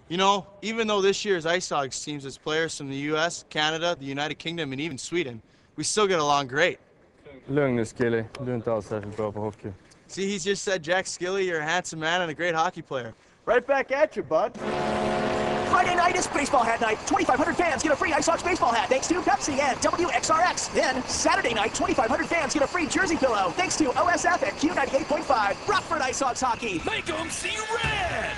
You know, even though this year's IceHogs teams has players from the U.S., Canada, the United Kingdom, and even Sweden, we still get along great. Lugn Skilly, du är inte alls särskilt bra på hockey. See, he's just said, Jack Skilly, you're a handsome man and a great hockey player. Right back at you, bud. Friday night is baseball hat night. 2,500 fans get a free IceHogs baseball hat thanks to Pepsi and WXRX. Then Saturday night, 2,500 fans get a free jersey pillow thanks to OSF and Q98.5. Rockford IceHogs hockey. Make 'em see red!